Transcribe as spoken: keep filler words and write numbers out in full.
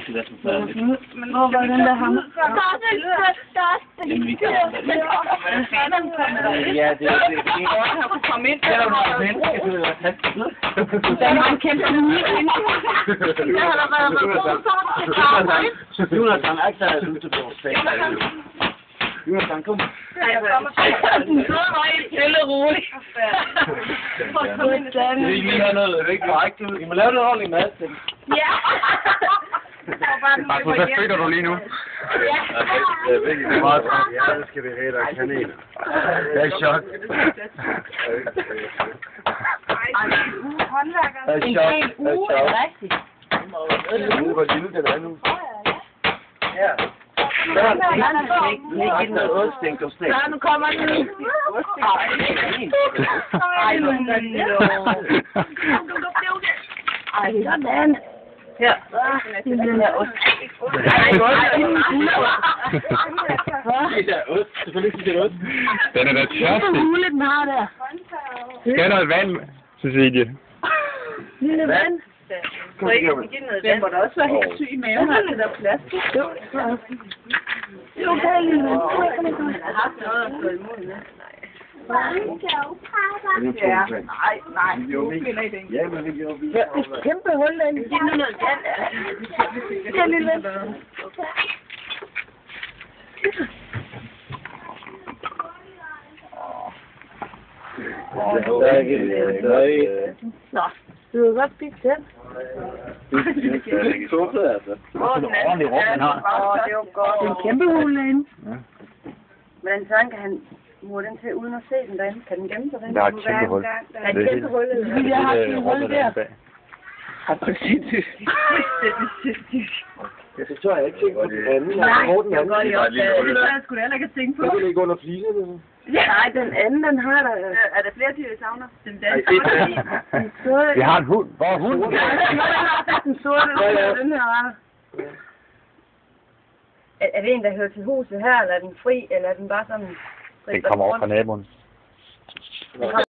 Det er forfærdeligt. Hvor var den der ham? Jamen, vi kan ja, det er det. Ja, det er det. Han kunne komme ind. Det er jo menneske, det er fantastisk. Der var en kæmpe unik inde. Der har der været med god så. Jonathan, ikke der er ute på fag. Jonathan, kom. Den sidder bare i stille og roligt. Det er ikke lige have noget rigtig korrekt ud. I må lave noget ordentligt mad til. Ja. Markus, hvad føler du lige nu? Det er virkelig meget. Ja, det skal vi have, der er kanel. Jeg er i chok. Jeg er i chok. Jeg er i chok. Nu hvor lille den er nu. Ja. Der er ikke noget odstænk og stænk. Nu kommer den. Ej, men Ej, sådan. Her. Det er den her ost. Ej, Det er ost. Selvfølgelig det er ost. Den er da tørstig. Hvor hule den har der. Skal noget vand, Cecilie? Lille vand. Kom igen. Den må da også være helt syg i maven, har det der plads til. Jo, det er okay, lille vand. Jeg har haft noget at stå imod med. Ja, nej, nej. Ja, men det gjorde vi. Ja, det er kæmpe hul derinde. Giv nu noget vand. Ja, lille vand. Der er ikke noget. Nå, du kan godt spise den. Det er ikke suppe, altså. Åh, den er ordentlig rum, han har. Åh, det er jo godt. Det er en kæmpe hul derinde. Hvordan sådan kan han mure den til uden at se den derinde? Kan den gemme sig derinde? Der er et kæmpe hul. Der er et kæmpe hul. Vi har haft en hul der. Har du set det? Ja, så tør jeg ikke tænke på den anden. Nej, Hvor den jeg anden? går lige op. Det er sgu da heller ikke at tænke på. Jeg vil ligge under fliserne. Nej, den anden, den har der... Er der flere dyr, I savner? Den Den sorte... Vi har en hund. Hvor er hunden? Den sorte, den her var... Er, er det en, der hører til huset her, eller er den fri, eller er den bare sådan... Den kommer over fra naboen.